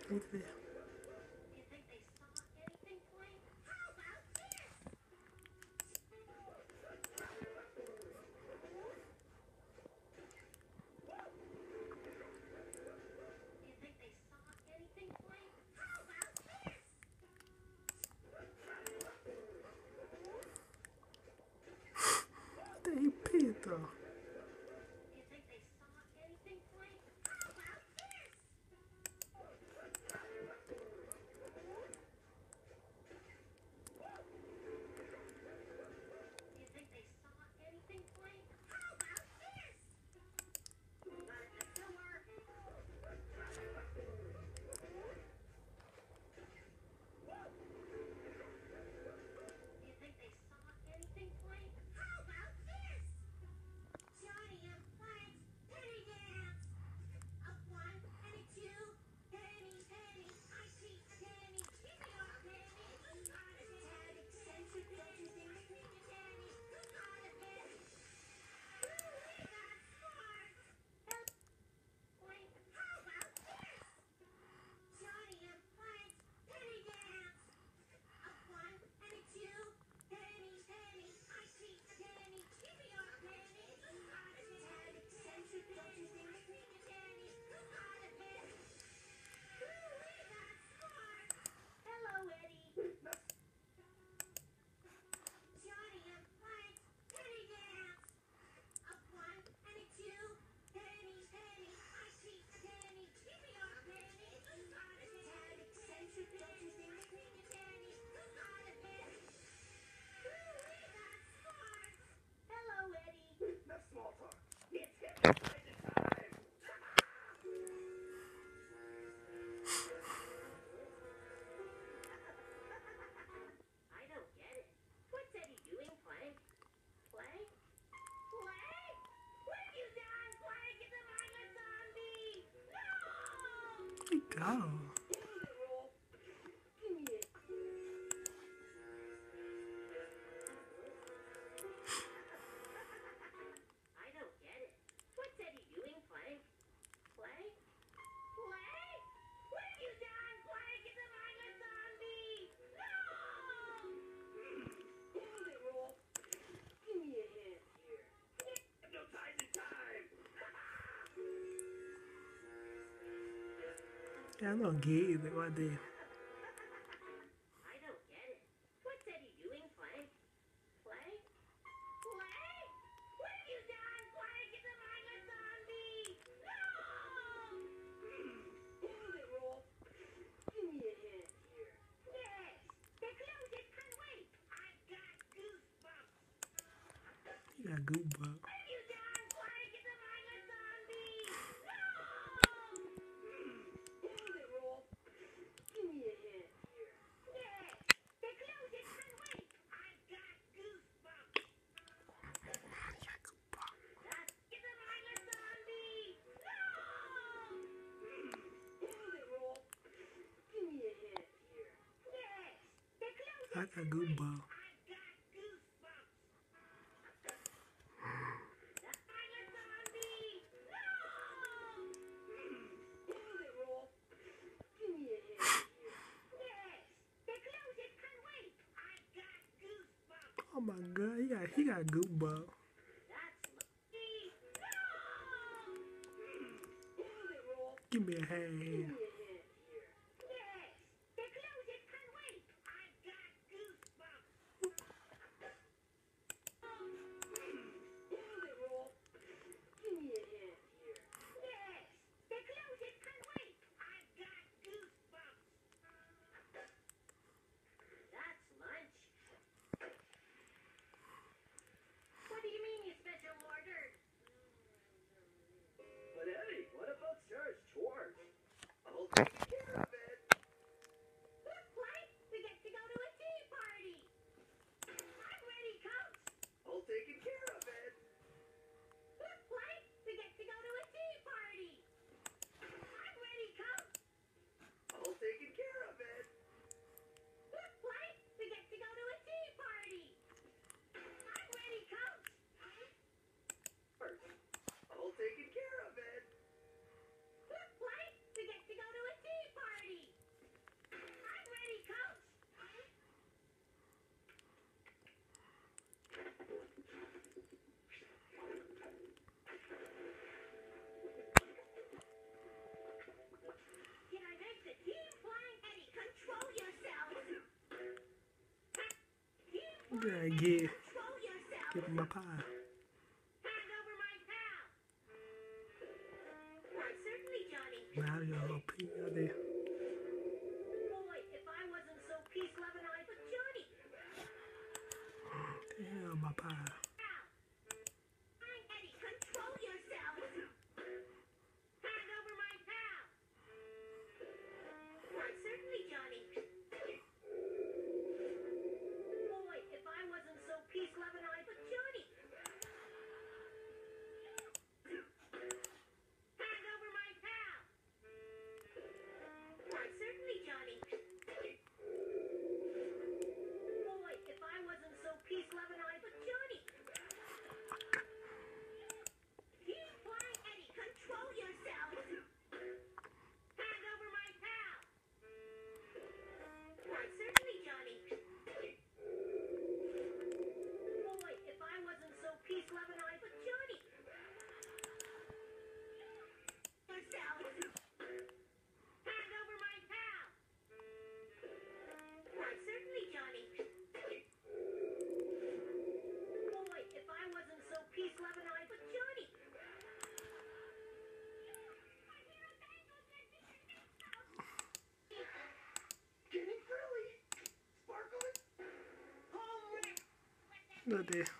Look at that. They pissed off. Go. Yeah, I don't get it right there. You got goosebumps. I got goosebumps. Oh my god, he got goosebumps. Give me a hand. Yeah, give him my pie. Hand over my pal. Why, certainly, Johnny. Now you're a little pee out there. Boy, if I wasn't so peace-loving-eyed, but Johnny. Damn, my pie. Pal. Frank, Eddie, control yourselves. Hand over my pal. Why, certainly, Johnny. Boy, if I wasn't so peace-loving-eyed, but Johnny. Hand over my pal. Why, certainly, Johnny. Boy, if I wasn't so peace-loving-eyed, but Johnny. Keep quiet, Eddie. Control yourselves. Hand over my pal. Why, certainly, Johnny. Boy, if I wasn't so peace-loving-eyed, but Johnny. Yourselves. Hand over my pal. Why, certainly, Johnny. Boy, if I wasn't so peace-loving-eyed, but Johnny. Getting curly. Sparkling. Home, Rick. Look there.